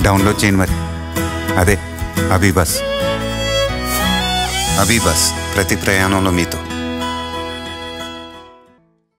Download చేయండి మరి. అదే అభి బస్. అభి బస్ ప్రతి ప్రయాణంలో మీతో.